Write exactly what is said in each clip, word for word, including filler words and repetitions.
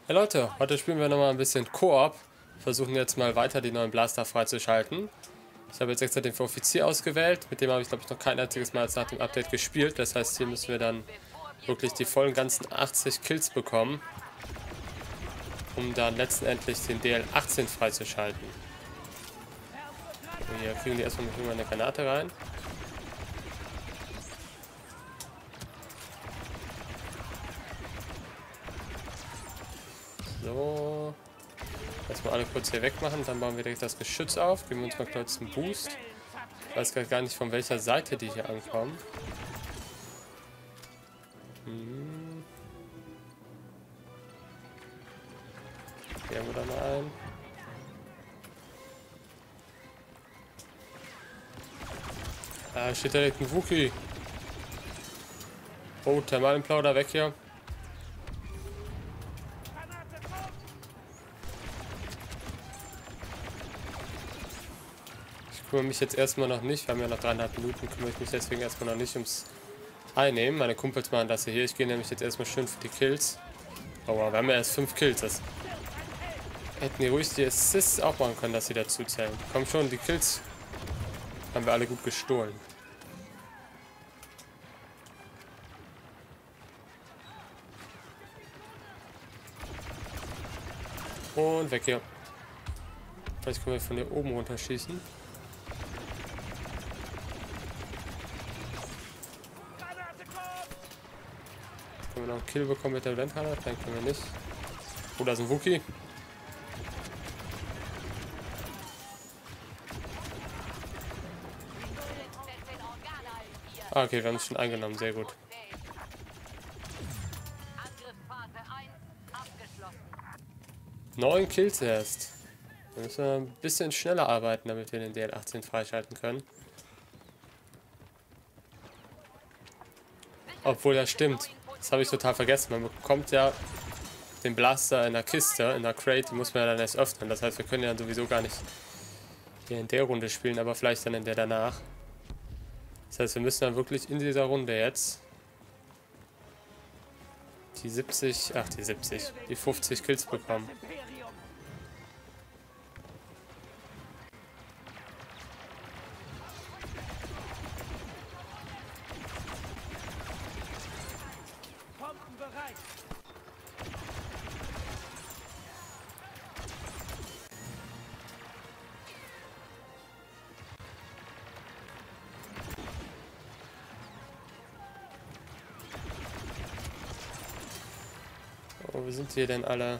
Hey Leute, heute spielen wir nochmal ein bisschen Koop. Versuchen jetzt mal weiter die neuen Blaster freizuschalten. Ich habe jetzt extra den für Offizier ausgewählt. Mit dem habe ich glaube ich noch kein einziges Mal jetzt nach dem Update gespielt. Das heißt, hier müssen wir dann wirklich die vollen ganzen achtzig Kills bekommen, um dann letztendlich den D L achtzehn freizuschalten. So, hier kriegen die erstmal mit eine Granate rein. So. Erstmal alle kurz hier wegmachen, dann bauen wir direkt das Geschütz auf. Geben wir uns mal kurz einen Boost. Ich weiß gar nicht, von welcher Seite die hier ankommen. Hm. Hier haben wir dann einen. Ah, steht da direkt ein Wookie. Oh, Thermalenplauder weg hier. Ich kümmere mich jetzt erstmal noch nicht, wir haben ja noch dreieinhalb Minuten, kümmere ich mich deswegen erstmal noch nicht ums Einnehmen. Meine Kumpels machen das hier. Ich gehe nämlich jetzt erstmal schön für die Kills. Oh, wir haben ja erst fünf Kills. Das hätten die ruhig die Assists auch machen können, dass sie dazu zählen. Komm schon, die Kills haben wir alle gut gestohlen. Und weg hier. Vielleicht können wir von hier oben runterschießen. Können wir noch einen Kill bekommen mit der Blendgranate? Nein, können wir nicht. Oh, da ist ein Wookie. Ah, okay, wir haben es schon eingenommen. Sehr gut. Neun Kills erst. Wir müssen ein bisschen schneller arbeiten, damit wir den D L achtzehn freischalten können. Obwohl, ja stimmt. Das habe ich total vergessen. Man bekommt ja den Blaster in der Kiste, in der Crate, die muss man ja dann erst öffnen. Das heißt, wir können ja sowieso gar nicht hier in der Runde spielen, aber vielleicht dann in der danach. Das heißt, wir müssen dann wirklich in dieser Runde jetzt die siebzig, ach die siebzig, die fünfzig Kills bekommen. Oh, wo sind hier denn alle?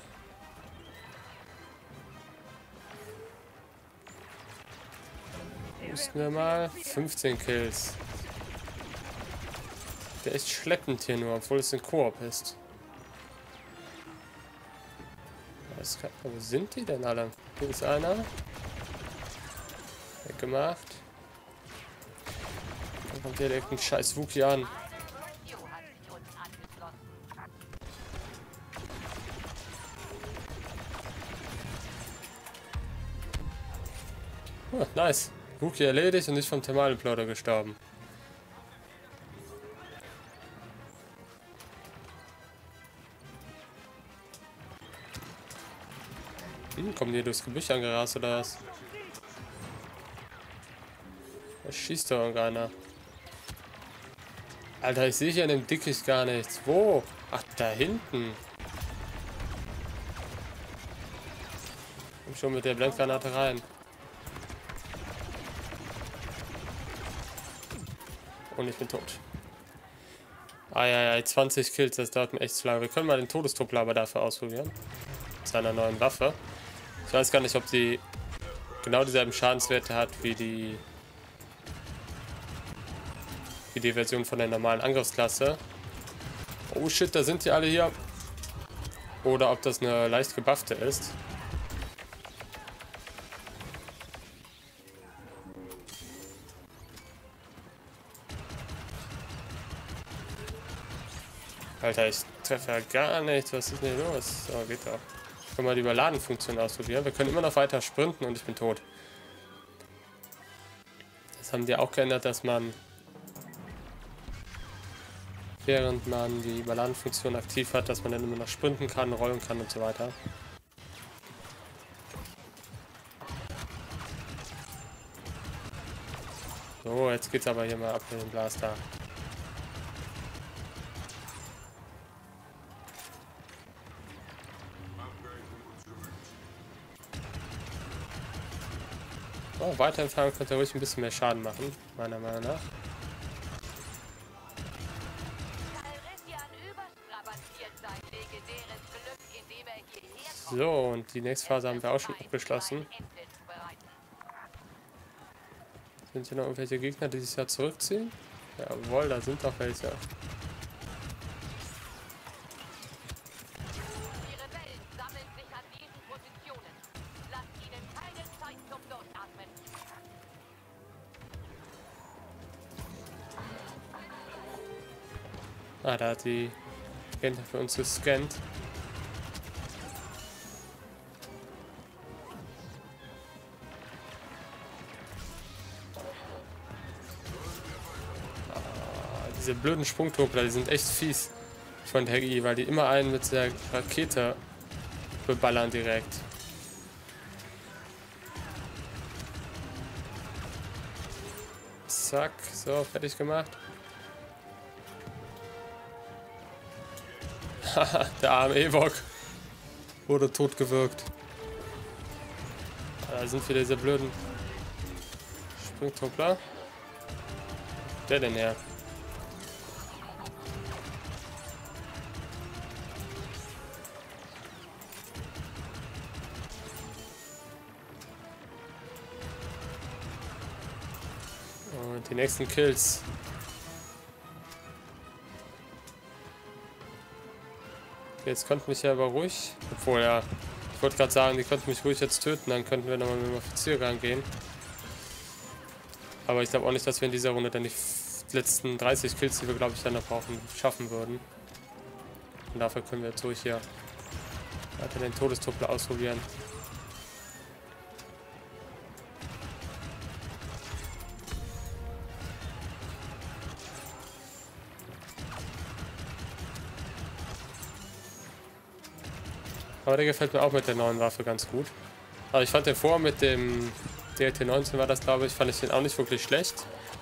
Müssten wir mal. fünfzehn Kills. Der ist schleppend hier nur, obwohl es ein Koop ist. Kann, wo sind die denn alle? Hier ist einer. Weggemacht. Dann kommt hier direkt ein scheiß Wookie an. Oh, nice. Wookie erledigt und nicht vom Thermalenplauder gestorben. Hm, kommen die durchs Gebüsch angerast oder was? Da schießt doch irgendeiner. Alter, ich sehe hier in dem Dickicht gar nichts. Wo? Ach, da hinten. Komm schon mit der Blendgranate rein. Und ich bin tot. Ah ja, ja, zwanzig Kills, das dauert mir echt zu lange. Wir können mal den Todestruppler aber dafür ausprobieren. Mit seiner neuen Waffe. Ich weiß gar nicht, ob sie genau dieselben Schadenswerte hat wie die wie die Version von der normalen Angriffsklasse. Oh shit, da sind die alle hier. Oder ob das eine leicht gebuffte ist. Alter, ich treffe ja gar nichts. Was ist denn hier los? So, geht doch. Ich kann mal die Überladen-Funktion ausprobieren. Wir können immer noch weiter sprinten und ich bin tot. Das haben die auch geändert, dass man während man die Balladenfunktion aktiv hat, dass man dann immer noch sprinten kann, rollen kann und so weiter. So, jetzt geht's aber hier mal ab mit dem Blaster. Oh, weiter entfernen könnte ruhig ein bisschen mehr Schaden machen, meiner Meinung nach. So, und die nächste Phase haben wir auch schon abgeschlossen. Sind hier noch irgendwelche Gegner, die sich ja zurückziehen? Jawohl, da sind doch welche. Ah, da hat die Agent für uns gescannt. Diese blöden Sprungtruppler, die sind echt fies von der I, weil die immer einen mit der Rakete beballern direkt. Zack, so, fertig gemacht. Haha, der arme Evok wurde totgewürgt. Da sind wieder diese blöden Sprungtruppler. Der denn her? Und die nächsten Kills. Jetzt konnten mich ja aber ruhig, obwohl ja, ich wollte gerade sagen, die konnten mich ruhig jetzt töten, dann könnten wir nochmal mit dem Offizier rangehen. Aber ich glaube auch nicht, dass wir in dieser Runde dann die letzten dreißig Kills, die wir glaube ich dann noch brauchen, schaffen würden. Und dafür können wir jetzt ruhig hier weiter den Todestruppler ausprobieren. Aber der gefällt mir auch mit der neuen Waffe ganz gut. Aber ich fand den vor mit dem D L T neunzehn war das, glaube ich, fand ich den auch nicht wirklich schlecht.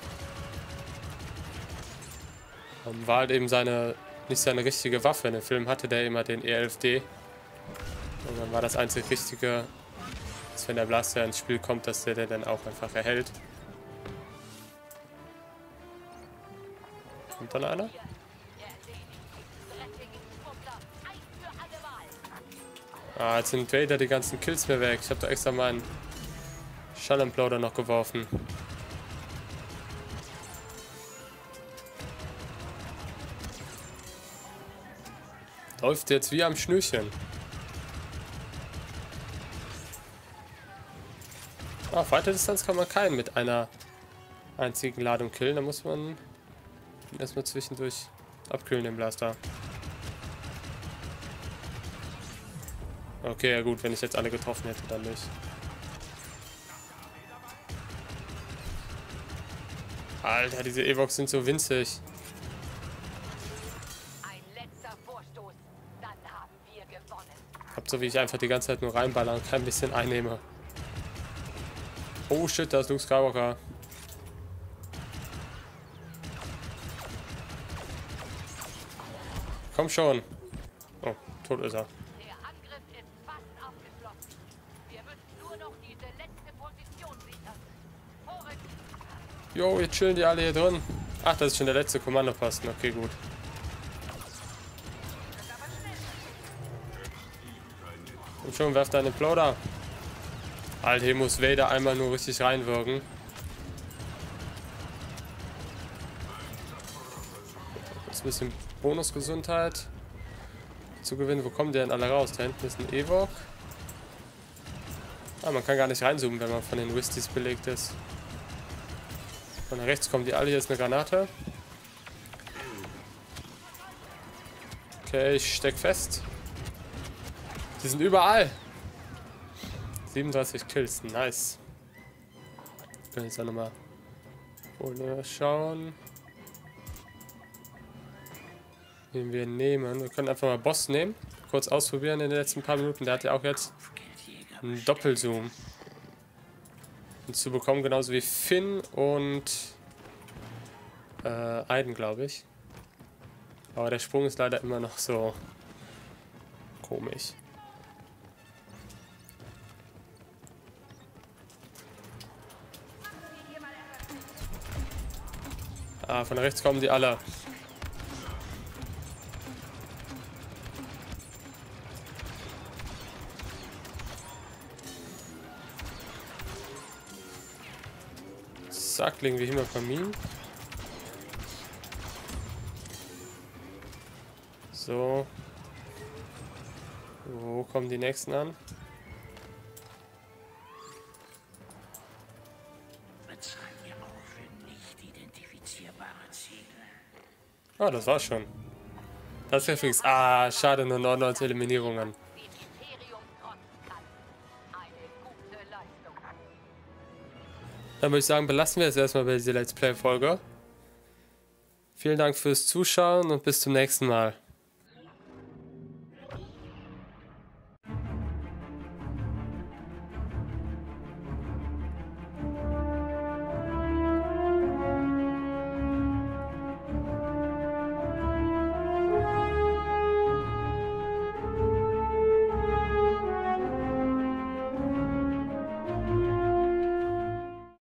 War halt eben seine, nicht seine richtige Waffe. In dem Film hatte der immer den E elf D. Und dann war das einzig Richtige, dass wenn der Blaster ins Spiel kommt, dass der, der dann auch einfach erhält. Kommt dann einer? Ah, jetzt sind Vader die ganzen Kills mir weg. Ich habe da extra meinen Schallemploder noch geworfen. Läuft jetzt wie am Schnürchen. Ah, auf weiter Distanz kann man keinen mit einer einzigen Ladung killen. Da muss man erstmal zwischendurch abkühlen, den Blaster. Okay, ja gut, wenn ich jetzt alle getroffen hätte, dann nicht. Alter, diese Evox sind so winzig. Ein letzter Vorstoß, dann haben wir gewonnen. Habt so wie ich einfach die ganze Zeit nur reinballern und kein bisschen einnehme. Oh shit, da ist Luke Skywalker. Komm schon. Oh, tot ist er. Der Angriff ist fast abgeschlossen. Wir müssen nur noch diese letzte Position sichern. Vorrücken. Jo, jetzt chillen die alle hier drin. Ach, das ist schon der letzte Kommandoposten. Okay, gut. Und schon, werft deinen Imploder. Alter, hier muss Vader einmal nur richtig reinwirken. Jetzt ein bisschen Bonusgesundheit zu gewinnen. Wo kommen die denn alle raus? Da hinten ist ein Evok. Ah, man kann gar nicht reinzoomen, wenn man von den Wisties belegt ist. Von rechts kommen die alle. Hier ist eine Granate. Okay, ich steck fest. Die sind überall. siebenunddreißig Kills, nice. Können jetzt auch nochmal ohne schauen. Den wir nehmen. Wir können einfach mal Boss nehmen. Kurz ausprobieren in den letzten paar Minuten. Der hat ja auch jetzt einen Doppelzoom zu bekommen, genauso wie Finn und äh, Aiden, glaube ich. Aber der Sprung ist leider immer noch so komisch. Ah, von rechts kommen die alle. Zack, legen wir hier mal Kamin. So. Wo kommen die nächsten an? Ah, das war's schon. Das ist ja fix. Ah, schade, nur neunundneunzig Eliminierungen. Dann würde ich sagen, belassen wir es erstmal bei dieser Let's Play-Folge. Vielen Dank fürs Zuschauen und bis zum nächsten Mal.